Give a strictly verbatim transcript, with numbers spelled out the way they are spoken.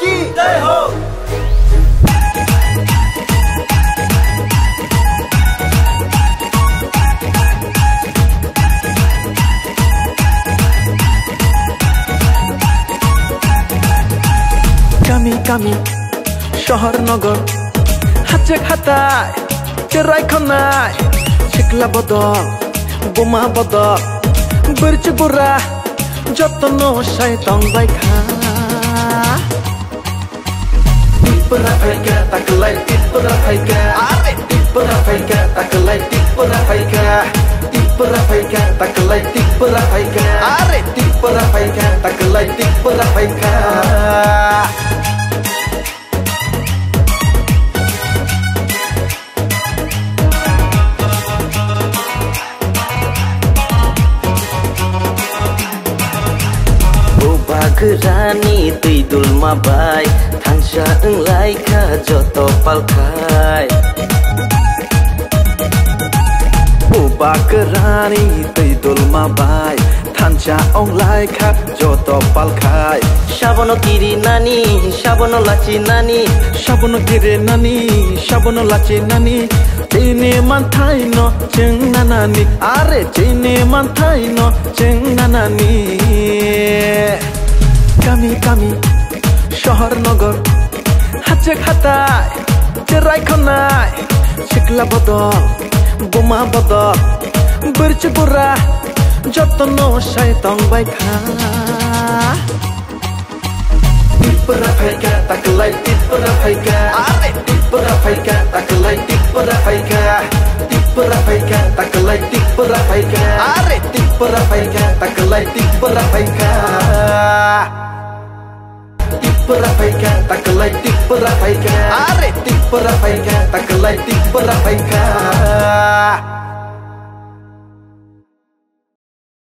की जय हो। Kami kami শহর নগর হাতে খাতায় চেরাই খনায় শিকলা বদল বোমা বদল বরচ বুড়া যত্ন শয়তান বাইখা টিপরা ফাইকা তাকলাই টিপরা ফাইকা আরে টিপরা ফাইকা তাকলাই টিপরা ফাইকা টিপরা ফাইকা তাকলাই টিপরা ফাইকা আরে টিপরা ফাইকা তাকলাই টিপরা ফাইকা Bagerani tuidul mabai Tansya englai ka joto palkai Bagerani tuidul mabai Tansya englai ka joto palkai Shabono kiri nani, shabono laci nani Shabono kiri nani, shabono laci nani Cini mantai no ceng nanani Are cini mantai no ceng nanani Kami kami শহর নগর হাতে খাতায় চেরাই খনায় শিকলা বদল বোমা বদল বরচ বুড়া যত্ন শয়তান বাইখা টিপরা ফাইকা তাকলাই টিপরা ফাইকা আরে টিপরা ফাইকা তাকলাই টিপরা ফাইকা টিপরা ফাইকা তাকলাই টিপরা ফাইকা আরে টিপরা ফাইকা তাকলাই টিপরা ফাইকা টিপরা ফাইকা তাকলাই টিপরা ফাইকা আরে টিপরা ফাইকা তাকলাই টিপরা ফাইকা